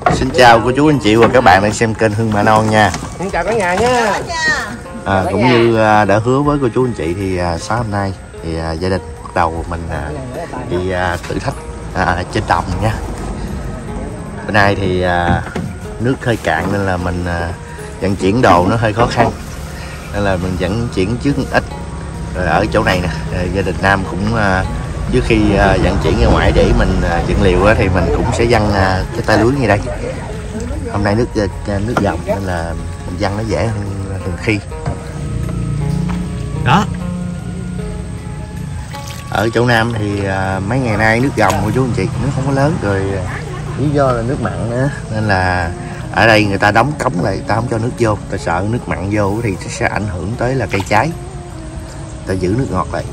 Xin chào cô chú anh chị và các bạn đang xem kênh Hương Mạ Non nha. Xin chào cả nhà nha. Cũng như đã hứa với cô chú anh chị thì sáng hôm nay thì gia đình bắt đầu mình đi thử thách trên đồng nha. Bữa nay thì nước hơi cạn nên là mình vận chuyển đồ nó hơi khó khăn, nên là mình vận chuyển trước ít. Rồi ở chỗ này nè, gia đình Nam cũng trước khi vận chuyển ra ngoài để mình dựng liều thì mình cũng sẽ văng cái tay lưới như đây. Hôm nay nước dòng nên là mình văng nó dễ hơn thường khi. Đó. Ở chỗ Nam thì mấy ngày nay nước dòng của chú anh chị nó không có lớn, rồi lý do là nước mặn nữa, nên là ở đây người ta đóng cống lại, người ta không cho nước vô, ta sợ nước mặn vô thì sẽ ảnh hưởng tới là cây trái, ta giữ nước ngọt lại.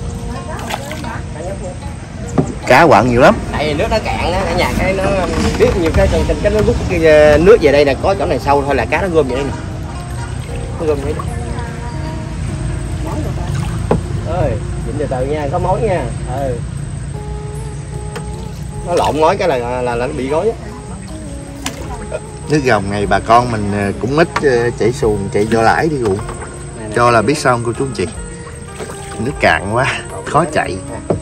Cá quặn nhiều lắm. Tại vì nước nó cạn á, cả nhà cái nó biết nhiều cái nó rút cái nước về đây nè, có chỗ này sâu thôi là cá nó gom về đây nè. Nó gom vậy đó. Ơi, nhìn từ từ nha, có mối nha. Nó lộn mối cái là nó bị gối á. Nước dòng này bà con mình cũng ít chạy xuồng, chạy vô lãi đi ruộng. Cho là biết sao không cô chú anh chị? Nước cạn quá, khó chạy.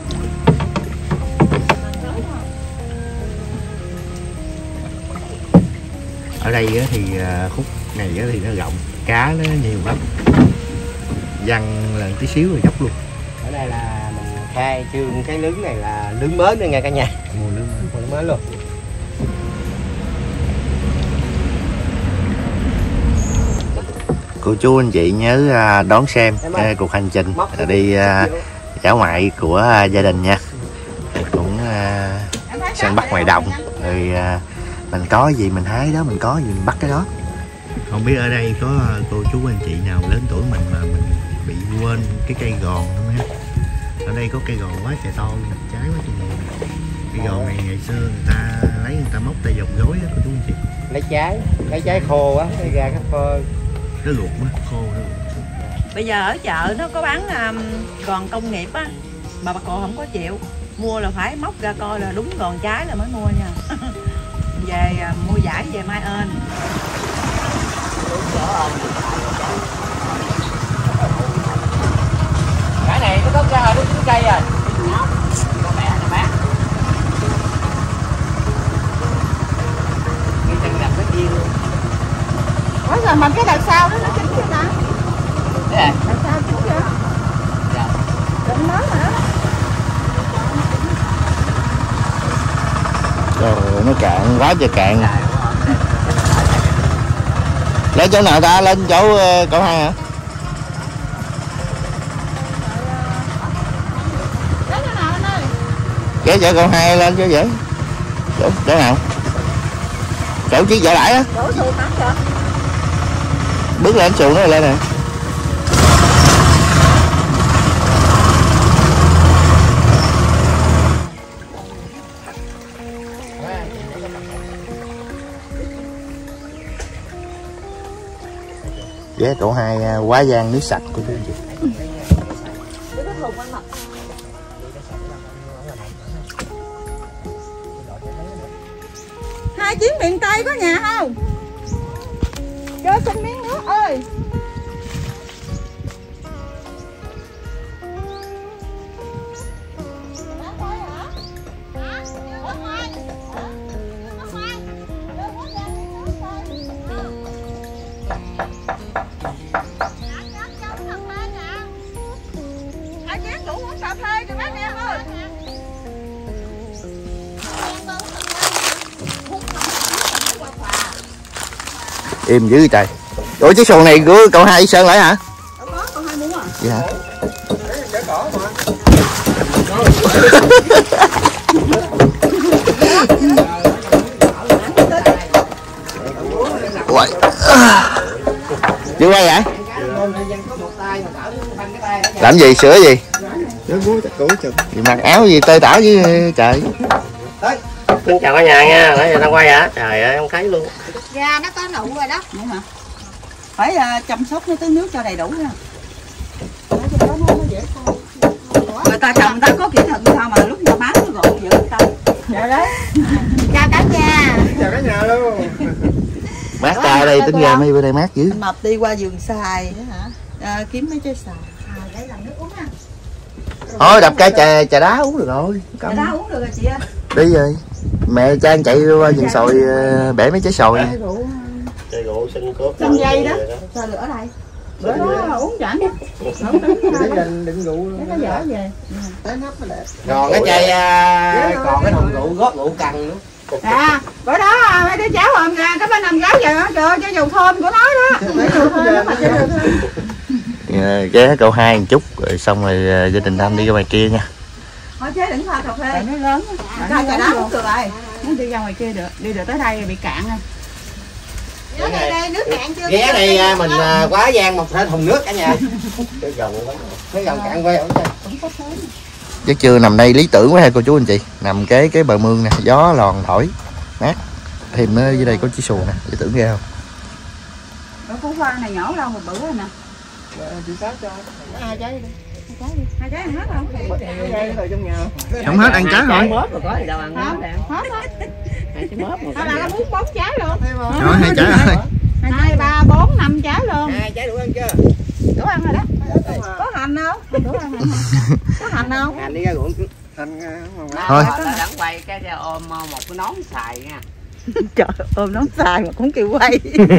Ở đây thì khúc này thì nó rộng, cá nó nhiều lắm, văng lần tí xíu rồi dốc luôn. Ở đây là mình khai trương cái lưới này là lưới mới nữa nha cả nhà, mua lưới mới luôn. Cô chú anh chị nhớ đón xem cuộc hành trình đi dã ngoại của gia đình nha. Cũng săn bắt ngoài đồng, rồi mình có gì mình hái đó, mình có gì mình bắt cái đó. Không biết ở đây có cô chú anh chị nào lớn tuổi mình mà mình bị quên cái cây gòn không ha? Ở đây có cây gòn quá trời to, trái quá trời nhiều. Cây gòn này ngày xưa người ta lấy, người ta móc tay vòng gối đó cô chú anh chị. Lấy trái khô á, lấy ra cái phơi. Nó luộc quá, khô nó luộc. Bây giờ ở chợ nó có bán gòn công nghiệp á, bà con không có chịu mua, là phải móc ra coi là đúng gòn trái là mới mua nha. Về mua giải về mai ơn. Cái này nó có ra nó chín cây rồi. Con mẹ nó bán. Cái chân gặp nó chiên luôn. Ủa rồi mà cái đợt sau đó nó chín chưa ta? Thế à? Đợt sau chín chưa? Dạ. Đừng nói hả? Trời, nó cạn quá trời cạn. Lên chỗ nào ta? Lên chỗ cậu hai hả? Kéo chở cậu hai lên cho dễ. Chỗ nào? Chỗ chiếc vỏ lãi á. Bước lên xuồng nó lên nè. Ghé tổ hai quá giang nước sạch của chú anh chị. Hai chuyến miền Tây có nhà không? Cho xin miếng nước ơi. Im dữ trời. Ủa chiếc xuồng này của cậu hai Sơn lại hả? Có, cậu hai muốn à? Dạ hả? Ui. Chưa quay vậy? Làm gì, sửa gì? Gì mặc áo gì tơi tả với trời. Xin chào cả nhà nha, nãy giờ tao quay hả? Trời ơi, không thấy luôn. Ra nó có nụ rồi đó. Đúng hả? Phải chăm sóc nó tưới nước cho đầy đủ nha. Người ta trồng ta có kỹ thuật sao mà lúc nào bán nó gọn dữ ta. Dạ đấy. Chào cả nhà. Chào cả nhà luôn. đây tính ra mấy bữa nay mát dữ. Mập đi qua vườn xoài hả? Kiếm mấy trái xoài. Để làm nước uống ha. Thôi đập cái trà đá uống được rồi. Trà đá uống được rồi chị ơi. Đi rồi. Mẹ Trang chạy qua vườn xoài bẻ mấy trái xoài. Chai rượu xin cốt. Xanh dây đó. Sao được ở đây? Bữa đó uống rảnh đi. Không tính đừng rượu. nó dở về. Còn cái chai còn cái thùng rượu gót rượu cần nữa. Bữa đó mấy đứa cháu hôm ra cái bên nằm gáo giờ nó trời cho dầu thơm của nó đó. Dầu thơm đó mà chơi ghé cậu 2 một chút rồi xong rồi gia đình Nam đi ra ngoài kia nha. Thôi chế đừng pha cà phê. Nó lớn. Pha trà đá uống được rồi. Nó đi ra ngoài kia được, đi được tới đây bị cạn rồi. Đây nước cạn chưa? Ghé đây mình quá gian một thùng nước cả nhà. Cái gần cạn quay Giấc trưa nằm đây lý tưởng quá ha cô chú anh chị. Nằm cái bờ mương nè, gió lòn thổi mát. Thêm ở dưới đây có chiếc xuồng nè, lý tưởng ghê không? Ở củ khoa này nhỏ đâu một bữa rồi nè. Chị Sáu cho 2 trái đi. 2 trái ăn hết không? 2 trái thôi trong nhà. Không hết ăn trái thôi. Mớp rồi có gì đâu ăn hết. Hết á. 2 trái mớp rồi. Sao là muốn 4 trái luôn? Rồi 2 trái rồi. 2, 3, 4, 5 trái luôn. 2 trái đủ ăn chưa? Đủ ăn rồi đó. Có hành không? Đủ ăn hành. Có hành không? Hành đi ra ruộng. Thôi. Đặng quay cái ôm một cái nón xài nha. Trời ôm nón xài mà cũng kêu quay.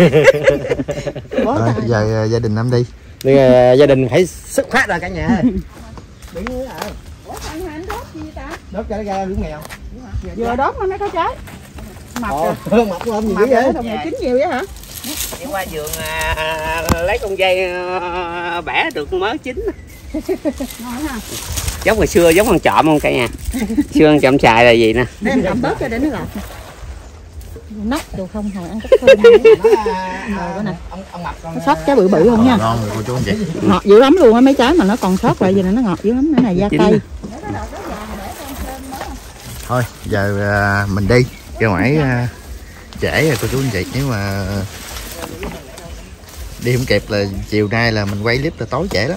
Rồi giờ gia đình Nam đi. Bây giờ gia đình phải xuất phát ra cả nhà. Biển nữa à. Ủa anh đốt gì ta? Đốt cho nó ra lũ mèo. Vừa đốt nó mới có trái. Mập rồi. Mập ôm gì vậy? Xong rồi chín nhiều vậy hả? Đi qua vườn lấy con dây bẻ được mớ chín. Ngon ha. Giống hồi xưa giống con trộm không cả nhà. Xưa con trộm xài là gì nè. Để em cầm bớt cho để nó lọt. Nóc đồ không hồi ăn cắp thơm. Rồi nè. Nó sót trái bự bự không nha. Ngon rồi cô chú anh chị. Ngọt dữ lắm luôn á, mấy trái mà nó còn sót lại gì là nó ngọt dữ lắm. Cái này da cây. Thôi giờ mình đi ra ngoài trễ rồi cô chú anh chị. Nếu mà đi không kịp là chiều nay là mình quay clip là tối trễ lắm.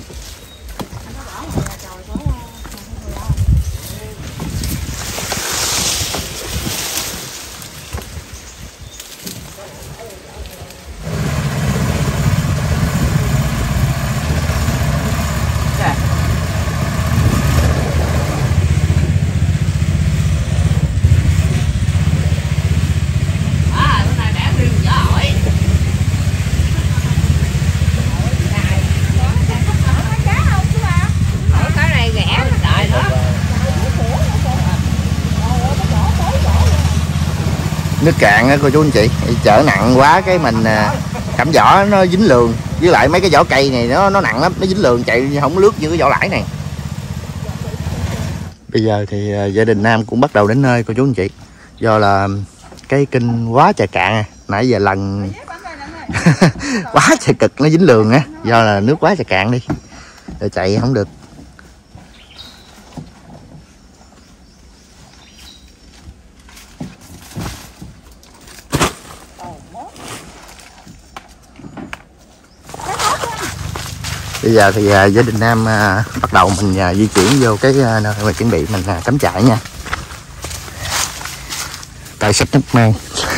Nước cạn á cô chú anh chị, chở nặng quá cái mình cắm vỏ nó dính lường, với lại mấy cái vỏ cây này nó nặng lắm, nó dính lường chạy không lướt như cái vỏ lãi này. Bây giờ thì gia đình Nam cũng bắt đầu đến nơi cô chú anh chị, do là cái kinh quá trời cạn, nãy giờ lần quá trời cực nó dính lường á, do là nước quá trời cạn đi rồi chạy không được. Bây giờ thì gia đình Nam bắt đầu mình di chuyển vô cái nơi mà chuẩn bị mình cắm trại nha. Tay xách nước mang.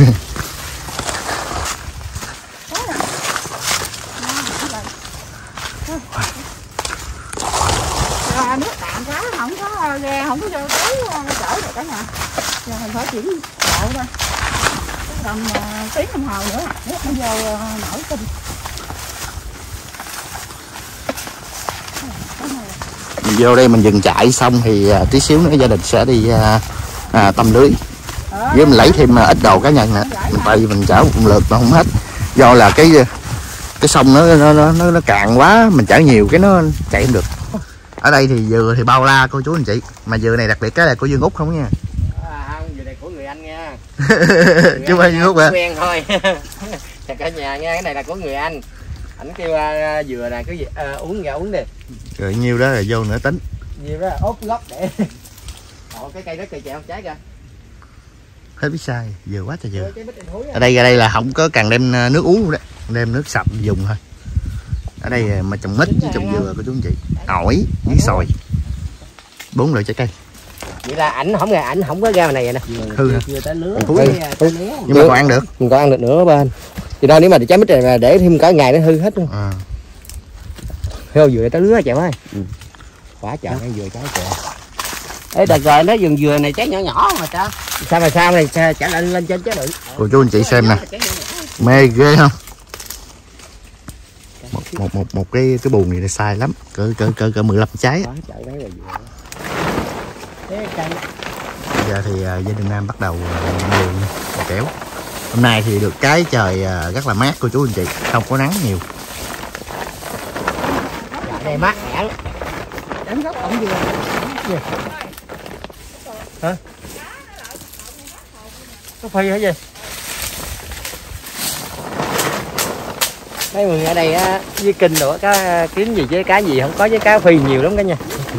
Nước cạn quá không có ghe, không có vô tới chở được cả nhà. Giờ mình phải chuyển bộ thôi. Tầm tiếng đồng hồ nữa nước nó vô nổi kinh. Mình vô đây mình dừng trại xong thì tí xíu nữa gia đình sẽ đi tăm lưới, với mình lấy thêm ít đồ cá nhân nữa. Tại vì mình chở một lượt nó không hết, do là cái sông nó cạn quá, mình chở nhiều cái nó chạy không được. Ở đây thì dừa thì bao la cô chú anh chị, mà dừa này đặc biệt cái là của Dương Úc không nha. Không, dừa này của người anh nha. Chứ không phải Dương Úc hả? Quen thôi. Cả nhà nha, cái này là của người anh. Ảnh kêu dừa này cái gì uống ra uống đi. Rồi nhiêu đó là vô nữa tính. Nhiêu đó là ốp gốc để. Cái cây đó cây chè không trái kìa. Hết biết sai, dừa quá trời dừa. Ở đây là không có cần đem nước uống luôn đấy, đem nước sạch dùng thôi. Ở đây mà trồng mít với trồng dừa của chú anh chị, ổi với xoài, 4 loại trái cây. Vậy là ảnh không có ra này nè. Hư hả? Chưa tới lứa. Nhưng mà còn ăn được. Mình còn ăn được nữa bên. Thì đó nếu mà trái mít này mà để thêm cả ngày nó hư hết luôn. Heo dừa tới lứa chèo ơi. Quá trời nó dừa trái kìa. Ê đợt rồi nó vườn dừa này trái nhỏ nhỏ mà sao? Sao này chả lên trên chứ đựng. Cô chú anh chị xem nè. Mê ghê không? Một cái buồng này sai lắm, cỡ 15 trái. Giờ thì gia đình Nam bắt đầu vườn kẻo. Hôm nay thì được cái trời rất là mát cô chú anh chị, không có nắng nhiều. Đây mát mẻ lắm. Đánh gốc ổng dừa. Hả? Có phi hả gì? Mấy người ở đây á, với kinh đồ cá kiếm gì với cá gì không có, với cá phi nhiều lắm cả nha.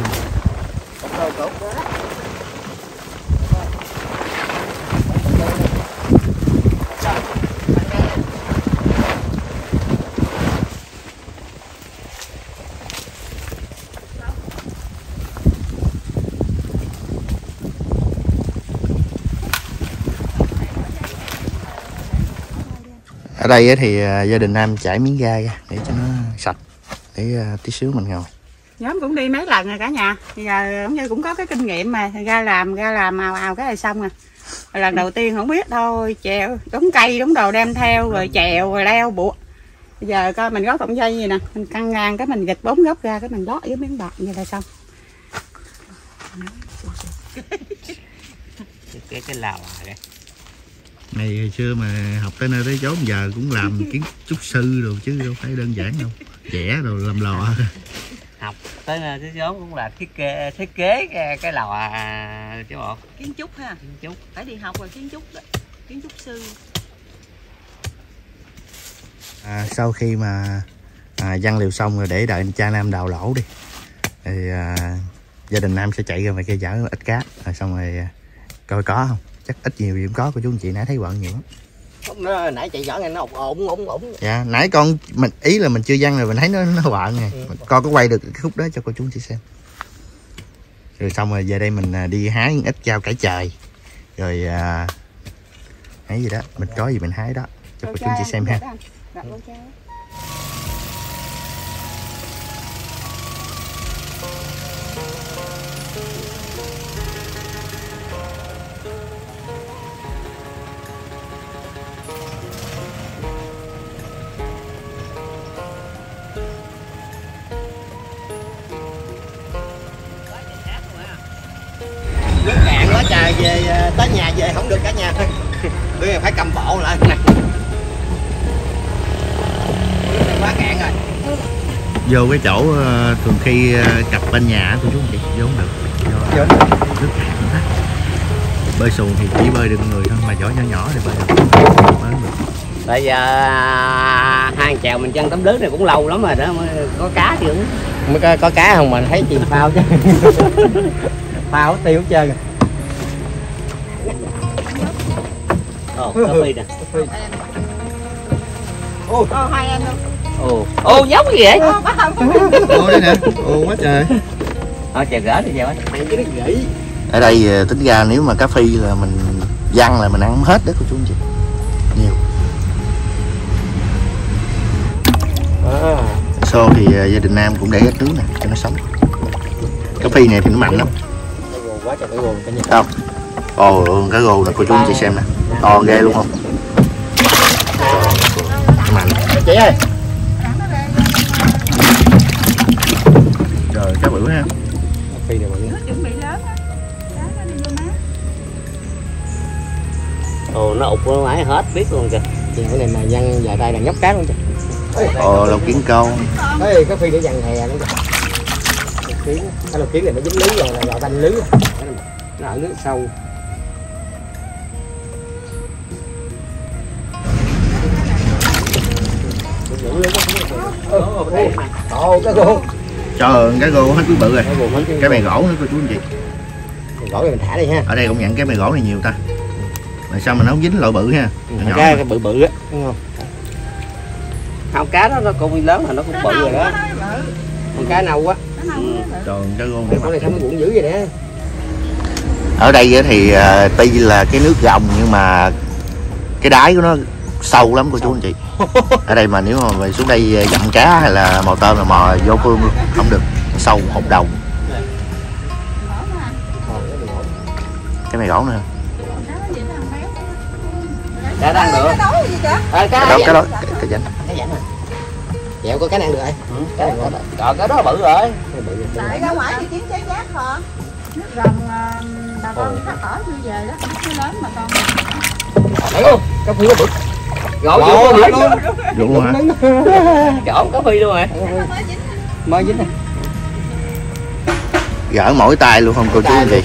Ở đây thì gia đình Nam chải miếng gai ra để cho nó sạch, để tí xíu mình ngồi. Nhóm cũng đi mấy lần rồi cả nhà, bây giờ cũng như cũng có cái kinh nghiệm mà ra làm ào cái là xong rồi. Lần đầu tiên không biết thôi, chèo đống cây đống đồ đem theo rồi chèo rồi leo buộc. Bây giờ coi mình gót cọng dây gì nè, mình căng ngang cái mình gịch 4 góc ra cái mình gót với miếng bạc như là xong. Cái lào kìa. Này hồi xưa mà học tới nơi tới chốn giờ cũng làm kiến trúc sư rồi chứ đâu phải đơn giản đâu, vẽ rồi làm lò. Học tới nơi tới chốn cũng là thiết kế cái lò chứ bộ. Kiến trúc ha, Kiến trúc. phải đi học rồi kiến trúc đó, kiến trúc sư. Sau khi mà văng liều xong rồi để đợi cha Nam đào lỗ đi, thì gia đình Nam sẽ chạy ra ngoài kia chở ít cá, rồi xong rồi coi có không, chắc ít nhiều gì cũng có, cô chú anh chị nãy thấy quận nhiều lắm. Nó nãy chạy giỡn này nó ổn. Dạ nãy con mình ý là mình chưa văng rồi mình thấy nó quận này. Con có quay được cái khúc đó cho cô chú anh chị xem. Rồi xong rồi về đây mình đi hái ít rau cải trời, rồi hái gì đó mình có gì mình hái đó cho cô chú anh chị xem ha. Nước cạn quá trời, về tới nhà về không được cả nhà. Bây giờ phải cầm bộ lại nè. Nước này quá cạn rồi. Vô cái chỗ thường khi cặp bên nhà của chú anh chị vô không được. Vô. Nước cạn đó. Bơi xuồng thì chỉ bơi được người thôi, mà giỏ nhỏ thì bơi được. Bây giờ hai chèo mình chân tấm nước này cũng lâu lắm rồi đó mới có cá chứ. Mới có cá không mà thấy chìm phao chứ. Phao tiêu hết trơn rồi. Ồ, có phi nè. Ồ, hai em đâu. Ồ, giống gì vậy? Ồ đây nè, ồ quá trời. Thôi chèo gỡ đi chèo á. Ở đây tính ra nếu mà cá phi là mình văng là mình ăn hết đó cô chú anh chị. Nhiều. Xô thì gia đình Nam cũng để ít nước nè cho nó sống. Cá phi này thì nó mạnh lắm. Quá trời cái guồng cả nhà. Không. Ồ cá gồ là cô chú anh chị xem nè. To ghê luôn không? Mạnh. Chị ơi. Rồi cá bự ha. Phi này bự. Chuẩn bị lớn á. Ồ nó ụt nó mãi hết biết luôn kìa. Chị cái này mà văng dài tay là nhóc cá luôn chứ. Ồ lồng kiến câu. Ê cái phi để văng hè nữa kìa. Cái lồng kiến này nó dính lưới rồi là vào banh lưới. Nó ở nước sâu. Ồ cái gô. Trời ơi cái gô hết quý bự rồi. Cái bè gỗ nữa cô chú anh chị. Gỗ này mình thả đi ha. Ở đây cũng nhận cái bè gỗ này nhiều ta. Mà sao mà nó không dính loại bự ha. Cái bự bự á đúng không? Không cá đó nó cũng lớn mà nó cũng bự rồi đó. Con cá nâu quá. Trời cái gô này. Con này sao nó cuộn dữ vậy nè. Ở đây thì tuy là cái nước gồng nhưng mà cái đáy của nó sâu lắm cô chú anh chị. Ở đây mà nếu mà về xuống đây dặm cá hay là mò tôm là mò vô phương luôn, không được, sâu hột đầu. Cái này gỗ nữa. Cá đang được. Cái đó cái rảnh. Cái rảnh rồi. Dẹo có cái năng được rồi. Còn cái đó bự rồi. Tại ra ngoài thì kiếm trái giác hả? Nước rồng bà con thắt ở như về đó, nó lớn mà con. Thấy không? Cá phi nó bự. Ngộ luôn. Đúng hả? Trộn cá phi luôn rồi. Mới dính này. Gỡ mỗi tay luôn không cô chú anh chị.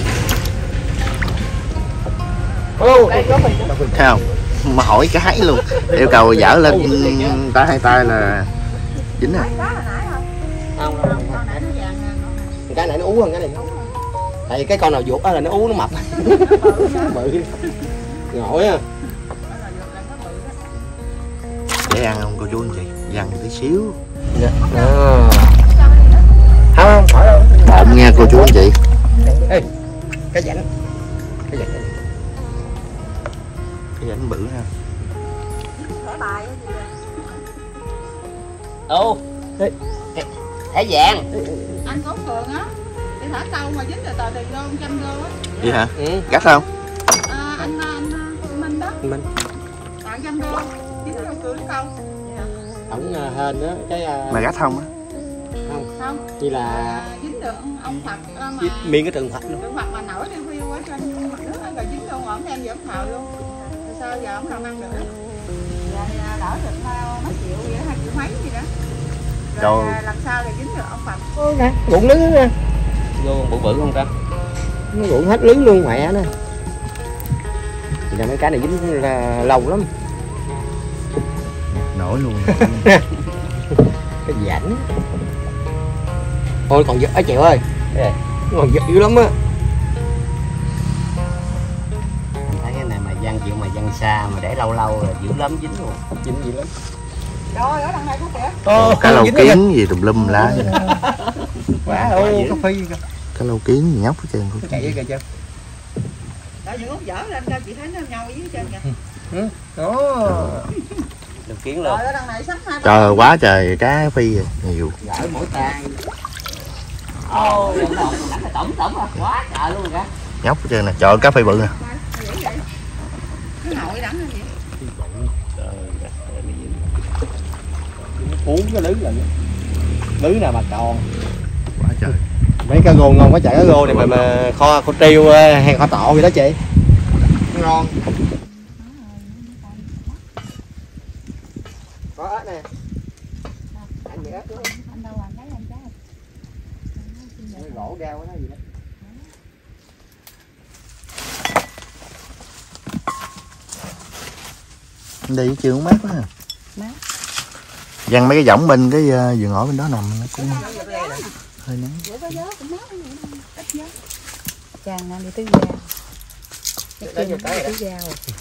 Thấy không? Mà hỏi cái luôn. Yêu cầu dở lên tay hai tay là dính rồi. Không. Cái này nó ú hơn cái này. Tại vì cái con nào vuột là nó ú nó mập. Bự. Ngộ á. Để ăn không cô chú anh chị? Dằn tí xíu. Không, khỏi đâu. Bộn nha cô chú anh chị. Ê, cái rảnh. Cái rảnh. Cái rảnh bự ha. Ô. Thẻ vàng. Anh có phường á, để thả câu mà dính rồi tờ tiền đô 100 đô á. Vậy hả? Ừ. Gắt không? Anh Minh đó. Minh. Tặng 100 đô, dính trong cửa câu. Ổng hên đó cái Mà gắt không á? Không. Như là Dính được ông Phật mà. miên cái tượng Phật luôn. Tượng Phật mà nổi trên view ở trên mặt nước rồi dính luôn, ổng đem về ổng thờ luôn. Rồi sao giờ ổng làm ăn được? Rồi đỡ được mấy triệu vậy, 2 triệu mấy gì đó. Rồi làm sao để dính được ông Phật? Nè, rụng lưới nè. Vô bự bự không ta? Nó rụng hết lưới luôn mẹ nè. Thì là mấy cái này dính là lâu lắm. Nổi luôn. Cái rảnh. Ôi còn giật á Chịu ơi. Còn giật dữ lắm á. Mình thấy cái này mà văng chịu mà văng xa mà để lâu lâu là dữ lắm, dính luôn. Dính dữ lắm. Rồi ở đằng này có kìa. Cá lâu kiến gì tùm lum lá. Quá ơi, có phi kìa. Cá lâu kiến gì nhóc hết trơn. Chạy với kìa chưa? Tại những lúc dở lên cho chị thấy nó nhau với trên kìa. Đó. Được kiến luôn. Rồi ở đằng này sắp hai. Trời quá trời cá phi rồi, nhiều. Gỡ mỗi tay. Ôi, tổng à, quá trời luôn kìa. Nhóc hết trơn nè, trời cá phi bự nè. Cái nội đẳng như vậy. Uống cái lưới là lưới nào mà còn Quá trời. mấy cá rô ngon quá trời. Cá rô này mà kho triêu hay kho tộ vậy đó chị, ngon. Có ớt nè. Anh bị ớt đúng không? Anh đâu anh lấy anh trái. Cái gỗ rau đó gì đó. Đi chưa mát quá. Mát. Dằn mấy cái võng bên cái vườn ổi bên đó nằm nó cũng hơi nắng. Vậy có gió cũng mát ít gió. Chàng đang đi tứ giao. Tứ giao.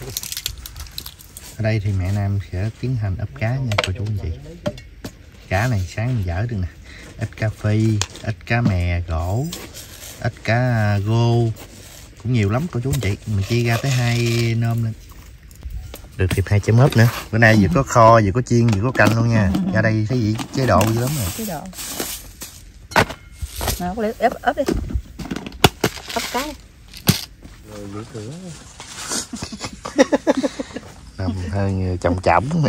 Ở đây thì mẹ Nam sẽ tiến hành ấp cá nha cô chú anh chị. Cá này sáng mình dở được nè. Ít cá phi, ít cá mè gỗ, ít cá rô, cũng nhiều lắm cô chú anh chị. Mình chia ra tới 2 nôm lên. Được thêm 2 chấm ớp nữa. Bữa nay vừa có kho, vừa có chiên, vừa có canh luôn nha. Ra đây thấy gì chế độ dữ lắm rồi. Chế độ. Nào có lấy ấp đi. Ấp cái. Rồi giữ cửa. Nằm hơi trọng trọng nè.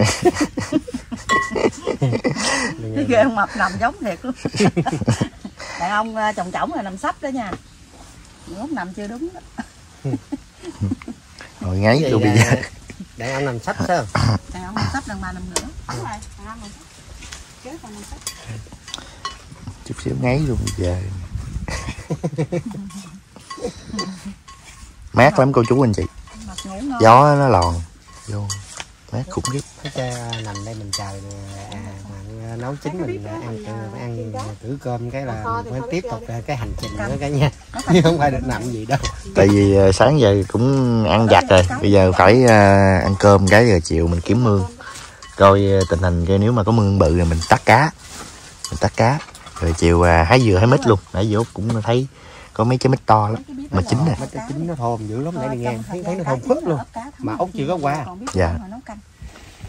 Cái ghê ông mập nằm giống thiệt luôn. Đàn ông chồng chổng là nằm sắp đó nha. Những lúc nằm chưa đúng đó. Rồi ngáy luôn bây giờ. Đàn ông nằm sắp sao? Đàn ông nằm sắp, đàn bà nằm nữa. Đúng rồi, đàn ông nằm sắp. Kế còn nằm sắp. Chút xíu ngáy luôn bây giờ. Mát lắm cô chú anh chị. Gió nó lòn vô mát khủng khiếp. Cái cha nằm đây mình chờ nấu chín mình ăn thử cơm cái là mới tiếp tục cái hành trình nữa cả nhà, chứ không phải được nằm gì đâu. Tại vì sáng giờ cũng ăn vặt rồi, bây giờ phải ăn cơm cái rồi chiều mình kiếm mương coi tình hình, coi nếu mà có mương bự rồi mình tắt cá, rồi chiều hái dừa hái mít luôn. Nãy giờ Út cũng thấy có mấy trái mít to lắm mà chín nè. Mấy trái chín nó thơm dữ lắm, nãy đi ngang thấy nó thơm phức luôn mà Út chưa có qua. Dạ.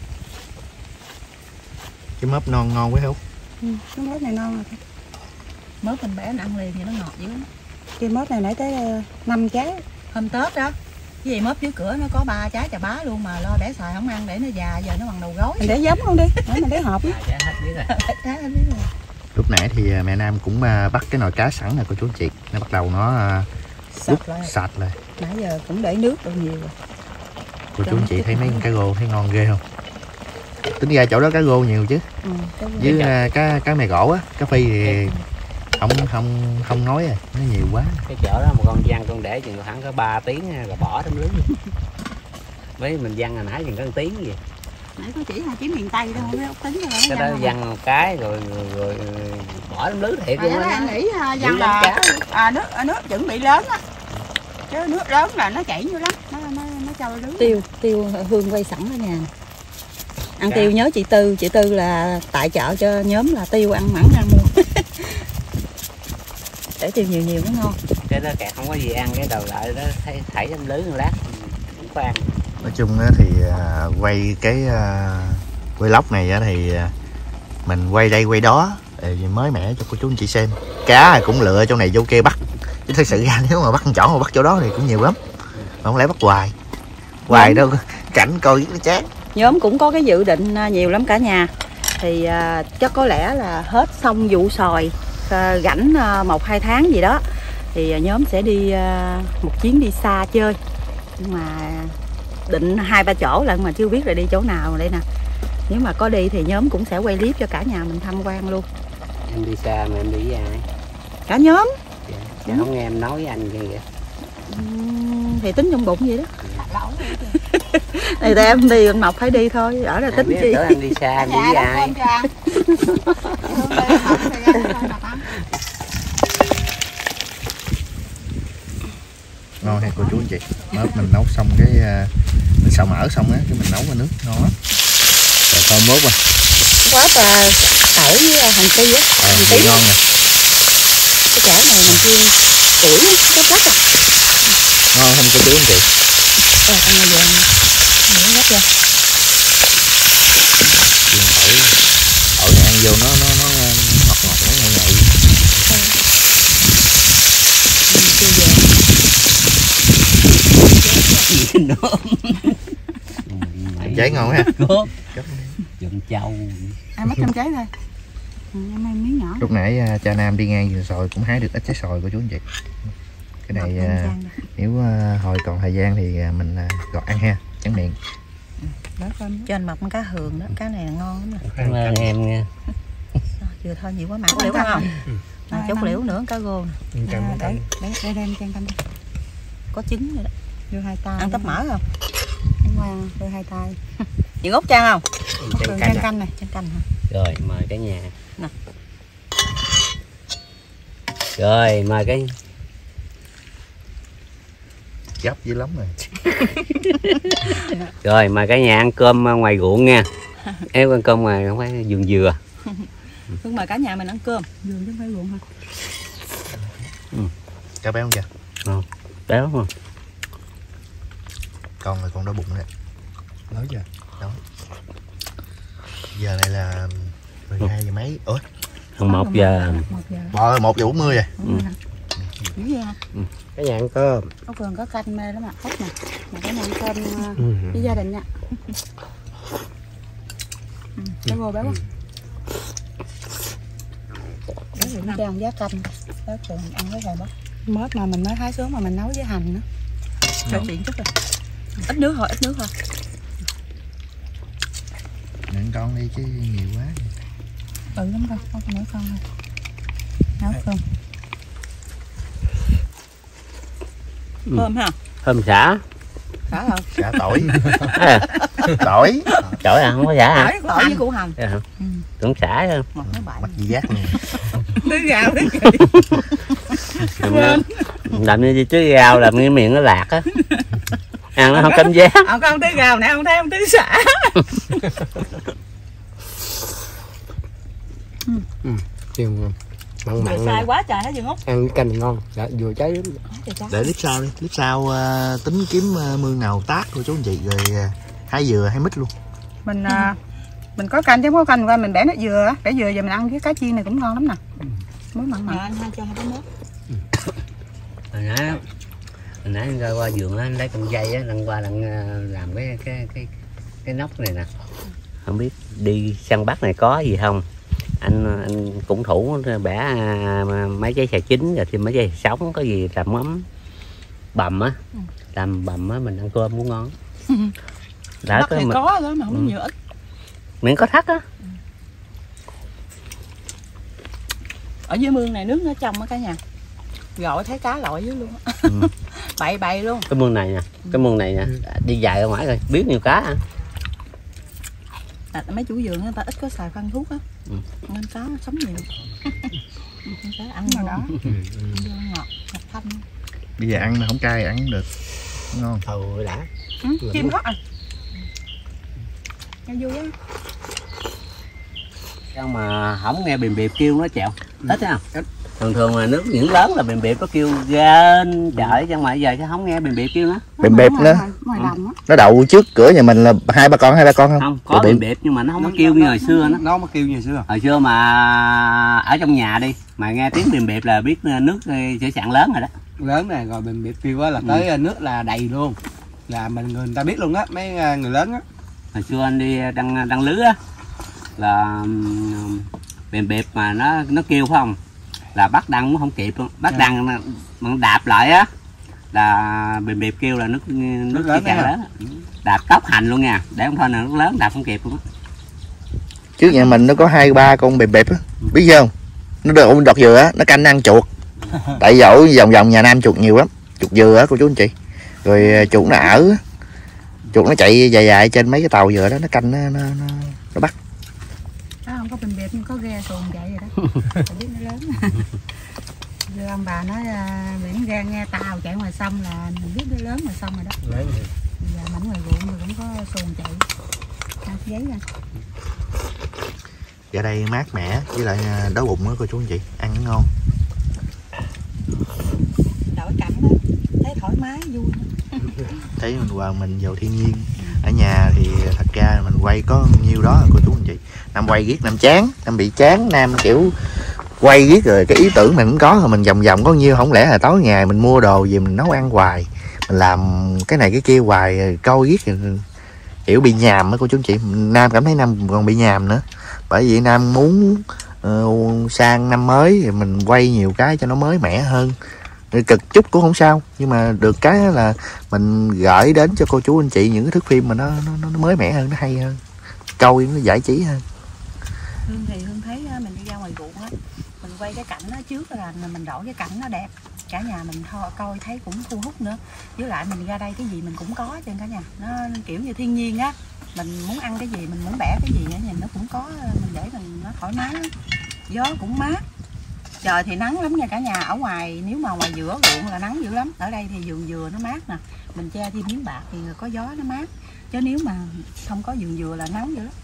Cái mớp non ngon quá không? Cái mớp này non rồi. Mớp mình bẻ ăn liền thì nó ngọt dữ lắm. Cái mớp này nãy tới 5 trái. Hôm Tết đó, cái gì mớp dưới cửa nó có 3 trái chà bá luôn mà lo để xài không ăn để nó già giờ nó bằng đầu gối. Mình để giống luôn đi, để mình để hộp á. Trái hết biết rồi. Lúc nãy thì mẹ Nam cũng bắt cái nồi cá sẵn nè cô chú anh chị. Nó bắt đầu nó sạch lại. Nãy giờ cũng để nước được nhiều rồi. Cô chú anh chị thấy mấy con cá rô thấy ngon ghê không? Tính ra chỗ đó cá rô nhiều chứ. Với cá mè gỗ á, cá phi thì không nói rồi, nó nhiều quá. Cái chỗ đó một con văng con để chừng khoảng có 3 tiếng rồi bỏ tấm lưới. Mấy mình văng hồi nãy chừng có 1 tiếng gì. Nãy có chỉ là kiếm miền Tây đâu, không biết tính rồi. Cái đó văng một cái rồi bỏ tấm lưới thiệt luôn á. Anh nghĩ văng là nước chuẩn bị lớn á. Chứ nước lớn là nó chảy nhiều lắm, nó cho lưới. Tiêu Hương quay sẵn ở nhà. Ăn tiêu nhớ chị Tư là tại chợ cho nhóm là tiêu ăn mặn ăn luôn. Để tiêu nhiều nó ngon. Cái đó kẹt không có gì ăn, cái đầu lại đó thảy tấm lưới một lát cũng có ăn. Nói chung thì quay cái vlog này thì mình quay đây quay đó mới mẻ cho cô chú anh chị xem. Cá cũng lựa chỗ này chỗ kia bắt, chứ thật sự ra nếu mà bắt chỗ mà bắt chỗ đó thì cũng nhiều lắm, không lẽ bắt hoài đâu cảnh coi nó chán. Nhóm cũng có cái dự định nhiều lắm cả nhà. Thì chắc có lẽ là hết xong vụ sòi rảnh 1-2 tháng gì đó thì nhóm sẽ đi một chuyến đi xa chơi. Nhưng mà định 2-3 chỗ lận mà chưa biết là đi chỗ nào đây nè. Nếu mà có đi thì nhóm cũng sẽ quay clip cho cả nhà mình tham quan luôn. Em đi xa mà em đi với ai? Cả nhóm. Dạ, không nghe em nói với anh gì vậy? Thì tính trong bụng vậy đó. Thì tại em đi anh Mộc phải đi thôi, ở là tính chi. Anh đi xa anh đi với ai? Ngon hay cô chú anh chị. Mớp mình nấu xong cái mình xào mỡ xong á, cái mình nấu qua nước ngon lắm. Rồi thôi mốt qua. Quá là tỏi với hành ti á. Hành tí ngon nè. Cái chảo này mình chiên củi rất rất à. Ngon không cô chú anh chị? Con này vàng nữa rất ra. Chiên tỏi ăn vô nó ngọt nó ngậy ngậy. Cháy ngon ha. Dùm châu. Ăn mất trăm trái thôi. Em ăn miếng nhỏ. Lúc nãy cha Nam đi ngang vườn xoài cũng hái được ít trái xoài của chú anh chị. Cái này nếu hồi còn thời gian thì mình gọt ăn ha, tráng miệng. Cho anh Mộc con cá hường đó, cá này là ngon lắm nè. Cảm ơn em nha. Chưa thôi nhiều quá mà có liễu không? Chút liễu nữa cá rô nè. Để đem chan canh. Có trứng rồi đó. Đưa 2 tay. Ăn tấp mỡ không? Ngoan, đưa 2 tay. Chị Út chan không? Chan canh này, chan canh hả? Rồi mời cả nhà. Nè. Rồi mời cái Gấp dữ lắm rồi. Rồi mời cả nhà ăn cơm ngoài ruộng nha. Em ăn cơm ngoài không phải vườn dừa. Hương mời cả nhà mình ăn cơm. Vườn chứ không phải ruộng hả? Cá béo không kìa? Ngon. Béo không? Con này con đói bụng đấy. Nói chưa? Đó. Giờ này là 12 giờ mấy. Ủa? Hơn 1 giờ. 1 giờ 40 rồi. Cả nhà ăn cơm. Có vườn có canh mê lắm ạ. Út nè. Mà cái này cơm với gia đình nha. Cái vô béo quá. Cái ăn giá canh. Béo thường ăn cái này bớt. Mớt mà mình mới hái sớm mà mình nấu với hành nữa. Cho tiện chút rồi. Ít nước thôi, ít nước thôi. Nhận con đi chứ nhiều quá. Lắm thôi, không có mỗi con thôi. Nấu cơm. Cơm ha? Cơm xả. Xả không? Xả tỏi. Tỏi. Tỏi à, không có xả hả? Tỏi với củ hành. Tưởng xả thôi. Bắt gì giác luôn. Tứ gạo đấy. Làm như tứ gạo làm cái miệng nó lạc á. Ăn nó không cảm giác. Ông con tứ gạo nè, ông thấy ông tứ xả. Chiên mặn mặn. Sai quá trời hả Dượng Út? Ăn canh ngon, vừa cháy lắm. Để clip sau đi, clip sau tính kiếm mương nào tác của chú anh chị rồi hái dừa hái mít luôn. Mình Mình có canh chứ không có canh qua mình bẻ nước dừa, bẻ dừa giờ mình ăn với cá chiên này cũng ngon lắm nè. Mới mặn mặn. Anh hai cho 2 mốt. Hồi nãy anh ra qua vườn á, anh lấy con dây á, lần qua lần làm cái nóc này nè. Không biết đi săn bắt này có gì không? Anh cũng thủ bẻ mấy trái xà chín rồi thêm mấy trái xà sống, có gì làm mắm bằm á, làm bằm á mình ăn cơm cũng ngon. Đất thì có đó mà không nhiều ít. Miễn có thắt á. Ở dưới mương này nước nó trong á cả nhà. Gọi thấy cá lội dưới luôn á. Bậy luôn. Cái mương này nè, cái mương này nè, đi dài ra ngoài rồi, biết nhiều cá hả? Mấy chủ vườn người ta ít có xài phân thuốc á. Nên cá sống nhiều. Cá ăn mà đó. Ngọt, ngọt thanh. Bây giờ ăn mà không cay ăn được. Ngon. Thôi đã. Chim hót à. Nghe vui á. Sao mà không nghe bìm bịp kêu nó chèo? Ít á. Thường mà nước những lớn là bìm bịp nó kêu trên chợ, chứ mà giờ chứ không nghe bìm bịp kêu nữa. Bìm bịp nó đậu trước cửa nhà mình là hai ba con không? Không, có bìm bịp nhưng mà nó không có kêu như hồi xưa nữa. Nó mới kêu như hồi xưa. Hồi xưa mà ở trong nhà đi mà nghe tiếng bìm bịp là biết nước sẽ sạn lớn rồi đó. Lớn này rồi bìm bịp kêu á là tới nước là đầy luôn. Là người ta biết luôn á, mấy người lớn á. Hồi xưa anh đi đăng lưới á là bìm bịp mà nó kêu phải không? Là bắt đăng cũng không kịp luôn, bắt đăng mà đạp lại á là bìm bịp kêu là nước chỉ càng lớn, đạp tốc hành luôn nha, để không thôi là nước lớn đạp không kịp luôn á. Trước nhà mình nó có 2-3 con bìm bịp á, biết không? Nó đọt dừa á, nó canh ăn chuột. Tại dẫu vòng nhà Nam chuột nhiều lắm, chuột dừa á cô chú anh chị. Rồi chuột nó ở, chuột nó chạy dài trên mấy cái tàu dừa đó, nó canh nó bắt. Không có bìm bịp nhưng có ghe xuồng chạy vậy đó. Biết nó lớn. Giờ ông bà nói biển ghe nghe tàu chạy ngoài sông là mình biết nó lớn ngoài sông rồi đó. Lớn rồi. Giờ mảnh ngoài ruộng rồi cũng có xuồng chạy. Giấy ra. Ở đây mát mẻ với lại đói bụng á cô chú anh chị, ăn ngon. Đổi cảnh đó, thấy thoải mái vui. Thấy mình hòa mình vào thiên nhiên. Ở nhà thì thật ra mình quay có nhiêu đó cô chú anh chị. Nam quay riết Nam chán, Nam bị chán, Nam kiểu quay riết rồi cái ý tưởng mình cũng có rồi, mình vòng có nhiêu, không lẽ là tối ngày mình mua đồ về mình nấu ăn hoài, mình làm cái này cái kia hoài coi riết kiểu bị nhàm á cô chú anh chị. Nam cảm thấy Nam còn bị nhàm nữa, bởi vì Nam muốn sang năm mới thì mình quay nhiều cái cho nó mới mẻ hơn. Cực chút cũng không sao, nhưng mà được cái là mình gửi đến cho cô chú anh chị những cái thước phim mà nó mới mẻ hơn, nó hay hơn, coi nó giải trí hơn. Hương thì Hương thấy mình đi ra ngoài ruộng á, mình quay cái cảnh đó trước là mình đổi cái cảnh nó đẹp, cả nhà mình coi thấy cũng thu hút nữa. Với lại mình ra đây cái gì mình cũng có trên cả nhà, nó kiểu như thiên nhiên á, mình muốn ăn cái gì, mình muốn bẻ cái gì á, nhìn nó cũng có, mình để mình nó thoải mái, gió cũng mát. Trời thì nắng lắm nha cả nhà, ở ngoài nếu mà ngoài giữa ruộng là nắng dữ lắm, ở đây thì vườn dừa nó mát nè, mình che thêm miếng bạc thì có gió nó mát, chứ nếu mà không có vườn dừa là nắng dữ lắm.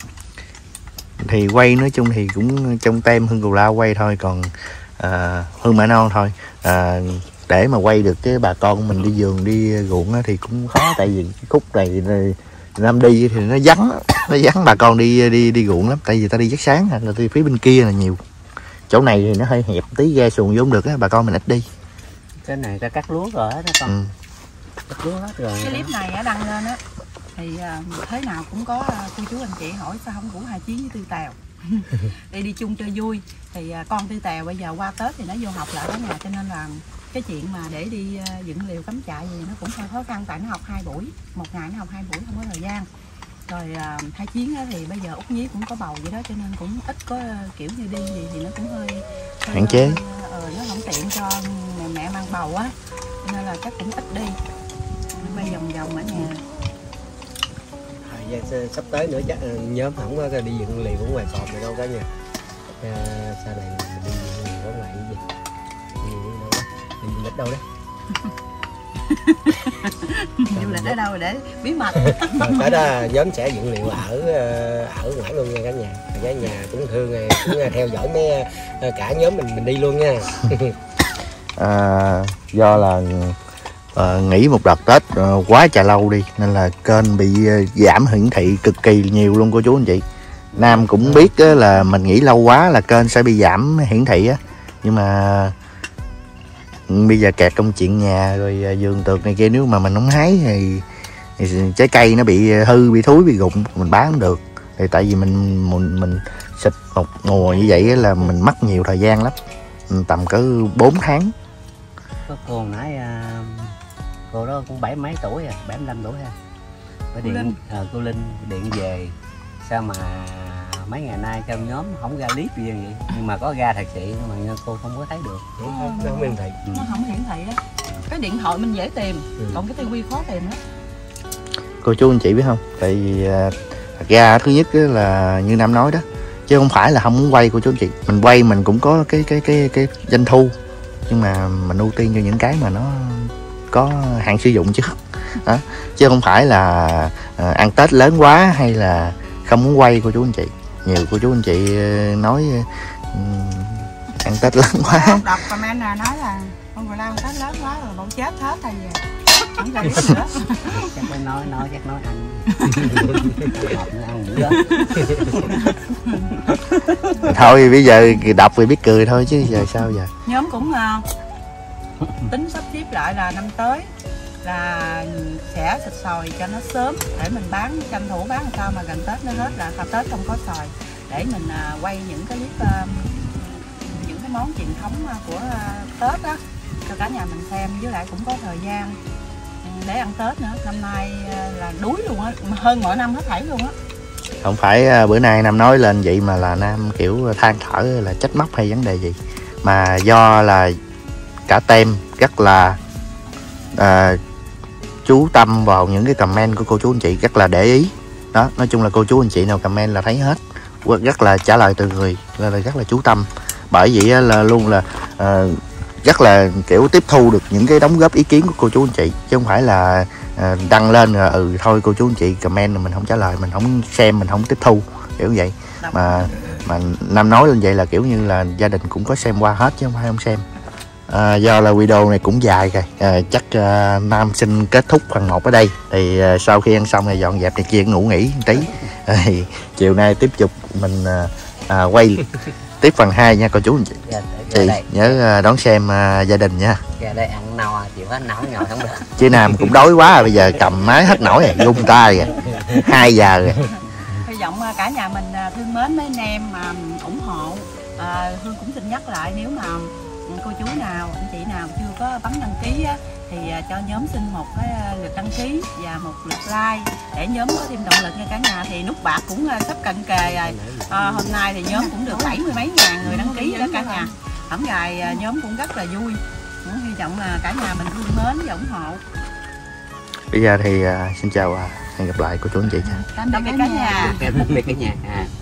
Thì quay nói chung thì cũng trong tem Hương Cù Lao quay thôi, còn Hương Mã Non thôi. Để mà quay được cái bà con mình đi vườn đi ruộng thì cũng khó, tại vì cái khúc này Nam đi thì nó vắng bà con đi ruộng lắm, tại vì ta đi rất sáng là đi phía bên kia là nhiều. Chỗ này thì nó hơi hẹp tí, ghe xuồng vô không được á, bà con mình ít đi. Cái này ta cắt lúa rồi đó con. Cắt lúa hết rồi. Cái clip này đăng lên á thì thế nào cũng có cô chú anh chị hỏi sao không rủ Hà Chiến với Tư Tèo đi chung chơi vui. Thì con Tư Tèo bây giờ qua Tết thì nó vô học lại ở nhà, cho nên là cái chuyện mà để đi dựng lều cắm trại gì nó cũng hơi khó khăn, tại nó học 2 buổi, một ngày nó học 2 buổi không có thời gian. Rồi Hai Chiến thì bây giờ Út Nhí cũng có bầu vậy đó, cho nên cũng ít có kiểu như đi gì thì nó cũng hơi hạn chế. Nó không tiện cho mẹ mang bầu á, cho nên là chắc cũng ít đi, bay vòng ở nhà. Sắp tới nữa chắc nhóm không có đi dựng lều ở ngoài cọp này đâu cả nhà. Sau này mình đi dựng lều ở ngoài gì? Đi du lịch đâu đấy? Du lịch ở đâu rồi để bí mật. Phải đó, nhóm sẽ dựng lều ở ngoài luôn nha cả nhà. Cả nhà cũng thương này, cũng theo dõi mấy cả nhóm mình đi luôn nha. Do là nghỉ một đợt Tết quá trời lâu đi nên là kênh bị giảm hiển thị cực kỳ nhiều luôn cô chú anh chị. Nam cũng biết á, là mình nghĩ lâu quá là kênh sẽ bị giảm hiển thị á, nhưng mà bây giờ kẹt công chuyện nhà rồi vườn tược này kia, nếu mà mình không hái thì trái cây nó bị hư, bị thúi, bị rụng, mình bán không được. Thì tại vì mình xịt một mùa như vậy là mình mất nhiều thời gian lắm, tầm cỡ 4 tháng. Có cô nãy cô đó cũng 70 mấy tuổi à, 75 tuổi ha. Có điện cô Linh điện về sao mà mấy ngày nay trong nhóm không ra clip gì vậy, nhưng mà có ra thật sự nhưng mà cô không có thấy được. Nó không hiển thị. Nó không hiển thị đó. Cái điện thoại mình dễ tìm, còn cái tivi khó tìm đó. Cô chú anh chị biết không, tại vì thật ra thứ nhất là như Nam nói đó, chứ không phải là không muốn quay. Cô chú anh chị, mình quay mình cũng có cái doanh thu, nhưng mà mình ưu tiên cho những cái mà nó có hạn sử dụng chứ đó. Chứ không phải là ăn Tết lớn quá hay là không muốn quay. Cô chú anh chị, nhiều cô chú anh chị nói ăn Tết lớn quá. Đọc comment là nói là con Cù Lao ăn Tết lớn quá rồi bọn chết hết hay gì không ra biết gì đó. Chắc mới nói chắc nói ăn ăn nữa. Thôi bây giờ đọc thì biết cười thôi chứ giờ sao giờ. Nhóm cũng tính sắp xếp lại là năm tới là sẽ xịt sòi cho nó sớm để mình bán, tranh thủ bán làm sao mà gần Tết nó hết là Tết không có sòi, để mình quay những cái clip những cái món truyền thống của Tết đó cho cả nhà mình xem, với lại cũng có thời gian để ăn Tết nữa. Năm nay là đuối luôn á, hơn mọi năm hết thảy luôn á. Không phải bữa nay Nam nói lên vậy mà là Nam kiểu than thở là trách móc hay vấn đề gì, mà do là cả team rất là chú tâm vào những cái comment của cô chú anh chị, rất là để ý đó. Nói chung là cô chú anh chị nào comment là thấy hết, rất là trả lời từ người, là rất là chú tâm. Bởi vậy là luôn là rất là kiểu tiếp thu được những cái đóng góp ý kiến của cô chú anh chị, chứ không phải là đăng lên rồi thôi cô chú anh chị comment mình không trả lời, mình không xem, mình không tiếp thu, kiểu vậy. Mà Nam nói lên vậy là kiểu như là gia đình cũng có xem qua hết chứ không phải không xem. Do là video này cũng dài rồi, chắc Nam xin kết thúc phần 1 ở đây. Thì sau khi ăn xong thì dọn dẹp này kia ngủ nghỉ một tí, chiều nay tiếp tục mình quay tiếp phần 2 nha cô chú anh chị. Chị nhớ đón xem gia đình nha. Ra đây ăn no chịu hết nổi ngồi không được. Chứ Nam cũng đói quá rồi, bây giờ cầm máy hết nổi rồi, run tay rồi, 2 giờ rồi. Hy vọng cả nhà mình thương mến mấy anh em mà ủng hộ. Hương cũng xin nhắc lại, nếu mà cô chú nào, anh chị nào chưa có bấm đăng ký á, thì cho nhóm xin một cái lượt đăng ký và một lượt like để nhóm có thêm động lực nha cả nhà. Thì nút bạc cũng sắp cận kề rồi. Hôm nay thì nhóm cũng được 70 mấy ngàn người đăng ký đó cả nhà. Hổng gài nhóm cũng rất là vui. Hy vọng là cả nhà mình thương mến và ủng hộ. Bây giờ thì xin chào và hẹn gặp lại cô chú anh chị. Tạm biệt cả nhà. Tạm biệt cả nhà.